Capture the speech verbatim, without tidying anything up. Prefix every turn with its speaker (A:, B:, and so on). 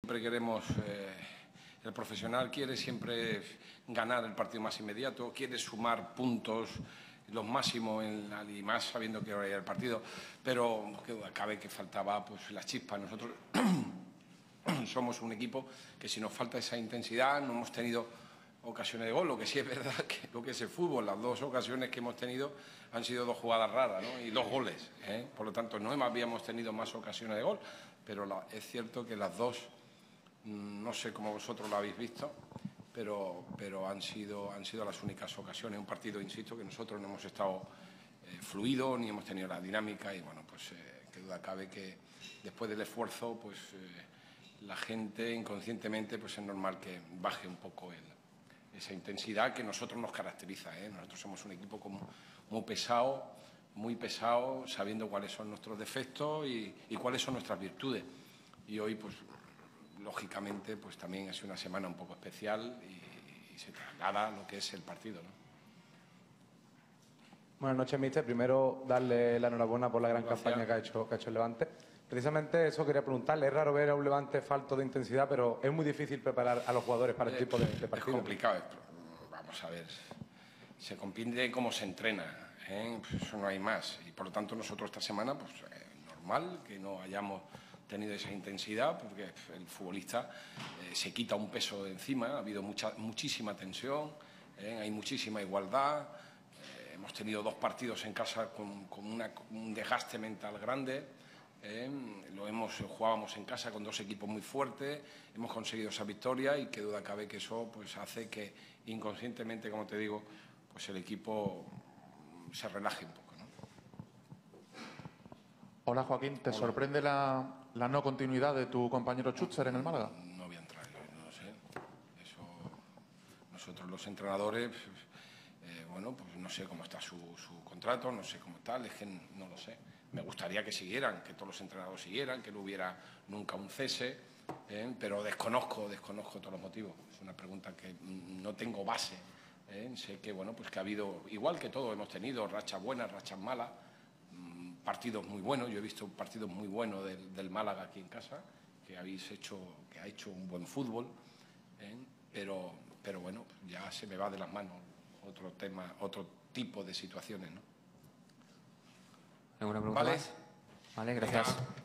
A: Siempre queremos, eh, el profesional quiere siempre ganar el partido más inmediato, quiere sumar puntos, los máximos en la, y más sabiendo que ahora hay el partido, pero que cabe que faltaba pues la chispa. Nosotros somos un equipo que si nos falta esa intensidad, no hemos tenido ocasiones de gol. Lo que sí es verdad que lo que es el fútbol, las dos ocasiones que hemos tenido han sido dos jugadas raras, ¿no? Y dos goles, ¿eh? Por lo tanto, no habíamos tenido más ocasiones de gol, pero la, es cierto que las dos, no sé cómo vosotros lo habéis visto, pero, pero han, sido, han sido las únicas ocasiones. Un partido, insisto, que nosotros no hemos estado eh, fluidos, ni hemos tenido la dinámica y, bueno, pues eh, qué duda cabe que después del esfuerzo, pues eh, la gente inconscientemente, pues es normal que baje un poco el esa intensidad que nosotros nos caracteriza, ¿eh? Nosotros somos un equipo como muy pesado, muy pesado, sabiendo cuáles son nuestros defectos y, y cuáles son nuestras virtudes. Y hoy, pues, lógicamente, pues también ha sido una semana un poco especial y, y se traslada lo que es el partido, ¿no?
B: Buenas noches, míster. Primero, darle la enhorabuena por la gran
A: Gracias.
B: campaña que ha hecho, que ha hecho el Levante. Precisamente eso quería preguntarle. Es raro ver a un Levante falto de intensidad, pero es muy difícil preparar a los jugadores para este tipo de, de partidos.
A: Es complicado. Vamos a ver, se compite cómo se entrena, ¿eh? Pues eso no hay más. Y por lo tanto nosotros esta semana, pues eh, normal que no hayamos tenido esa intensidad, porque el futbolista eh, se quita un peso de encima. Ha habido mucha, muchísima tensión, ¿eh? Hay muchísima igualdad. Eh, hemos tenido dos partidos en casa con, con una, un desgaste mental grande. Eh, lo hemos jugábamos en casa con dos equipos muy fuertes, hemos conseguido esa victoria y qué duda cabe que eso pues hace que inconscientemente, como te digo, pues el equipo se relaje un poco, ¿no?
C: Hola Joaquín, ¿te
A: Hola.
C: sorprende la, la no continuidad de tu compañero Schützer en el Málaga?
A: No voy a entrar, no lo sé. Eso, nosotros los entrenadores, eh, bueno, pues no sé cómo está su, su contrato, no sé cómo tal, es que no lo sé. Me gustaría que siguieran, que todos los entrenadores siguieran, que no hubiera nunca un cese, ¿eh? Pero desconozco, desconozco todos los motivos. Es una pregunta que no tengo base, ¿eh? Sé que, bueno, pues que ha habido, igual que todos hemos tenido, rachas buenas, rachas malas, mmm, partidos muy buenos. Yo he visto partidos muy buenos del, del Málaga aquí en casa, que habéis hecho, que ha hecho un buen fútbol, ¿eh? Pero, pero bueno, ya se me va de las manos otro tema, otro tipo de situaciones, ¿no?
D: ¿Alguna pregunta
A: Vale.
D: más? Vale, gracias.
A: Venga.